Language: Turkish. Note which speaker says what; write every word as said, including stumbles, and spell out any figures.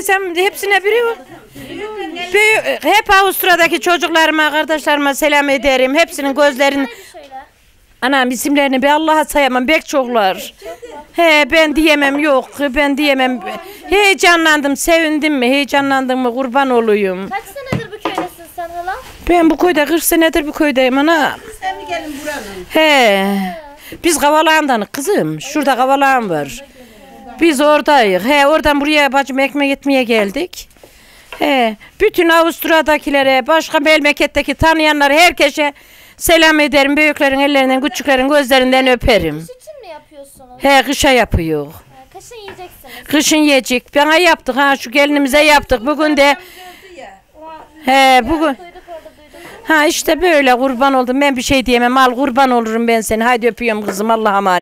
Speaker 1: desem hepsine biri büyük, hep Avusturya'daki çocuklarıma, kardeşlerime selam ederim. Hepsinin gözlerini anam isimlerini bir Allah'a sayamam. Bek çoklar. He ben diyemem yok. Ben diyemem. Heyecanlandım, sevindim mi? Heyecanlandım mı? Kurban olayım.
Speaker 2: Kaç senedir bu köydesin sen hala?
Speaker 1: Ben bu köyde kırk senedir bu köydeyim ana.
Speaker 3: Sen mi gelin buranın?
Speaker 1: He. Biz Kavalağım'dan kızım. Şurada Kavalağım var. Biz oradayız. He oradan buraya bacım ekmek etmeye geldik. He. Bütün Avusturya'dakilere, başka memleketteki tanıyanlar herkese selam ederim. Büyüklerin ellerinden, küçüklerin gözlerinden öperim.
Speaker 2: Kış için mi yapıyorsunuz?
Speaker 1: He kışa yapıyor.
Speaker 2: Ha, kışın yiyeceksiniz.
Speaker 1: Kışın yiyecek. Bana yaptık ha şu gelinimize yaptık. Bugün de he bugün
Speaker 2: Duyduk orada duyduk.
Speaker 1: ha işte böyle kurban oldum. Ben bir şey diyemem. Al kurban olurum ben seni. Haydi öpüyorum kızım. Allah'a emanet.